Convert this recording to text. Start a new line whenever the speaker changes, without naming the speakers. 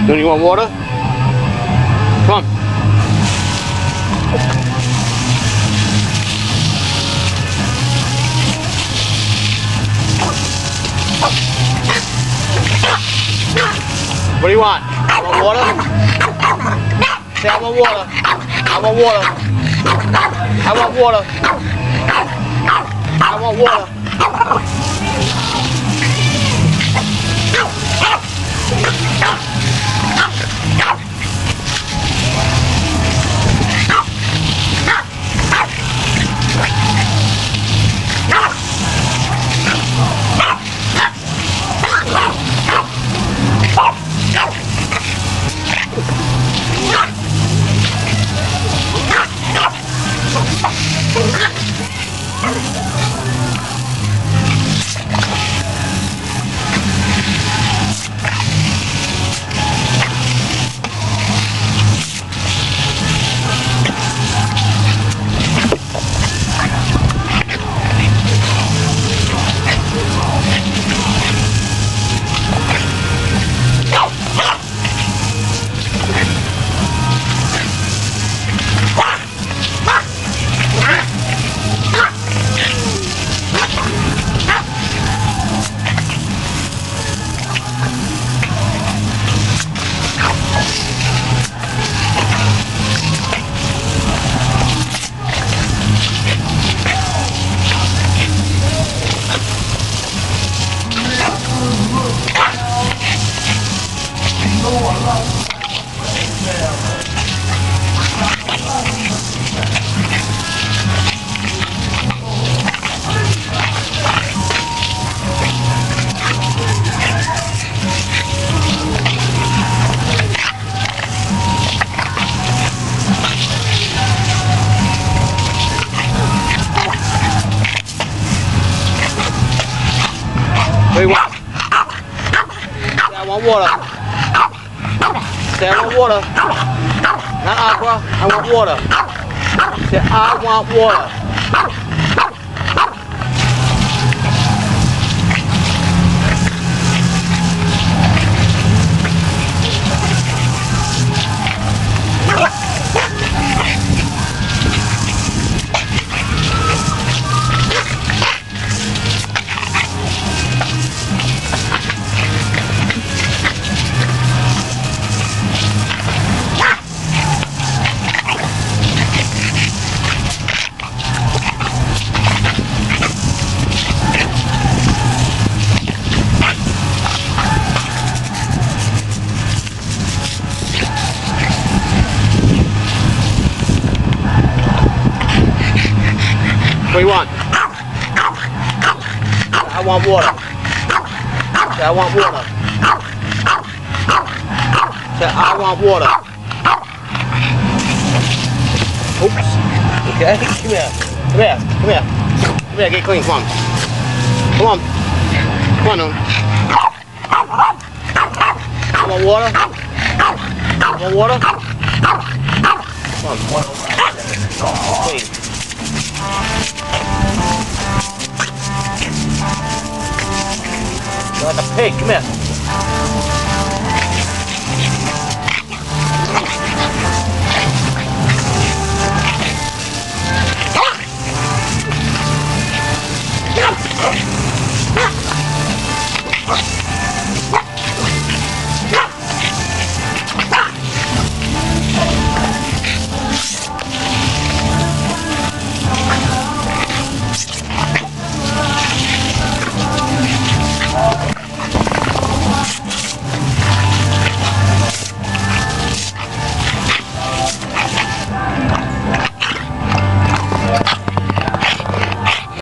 Don't you want water? Come on. What do you want? You want water? Say, I want water. I want water. I want water. I want water. What do you want? Say, I want water. Say, I want water. Not aqua, I want water. Say, I want water. What do you want? I want water. Say, I want water. Say, I want water. Oops. Okay. Come here. Come here. Come here. Come here. Get clean. Come on. Come on. Come on, Noon. I want water. I want water. Come on. Clean. Like a pig, come here.